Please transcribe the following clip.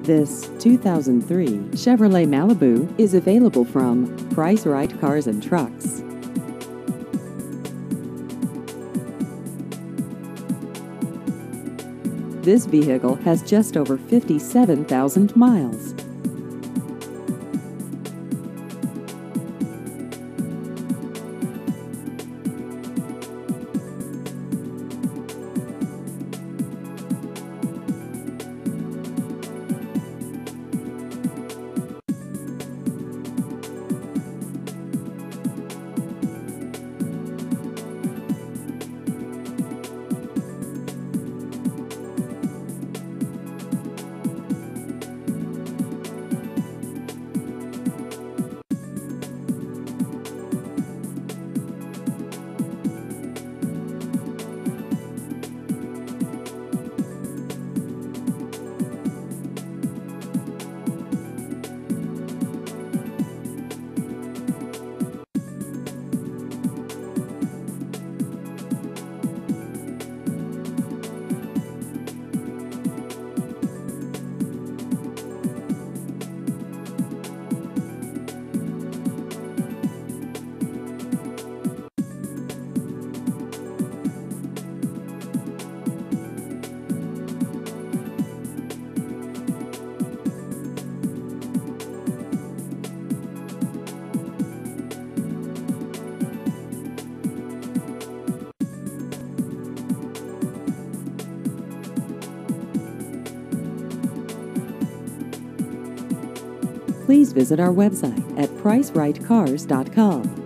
This 2003 Chevrolet Malibu is available from Price Right Cars and Trucks. This vehicle has just over 57,000 miles. Please visit our website at pricerightcars.com.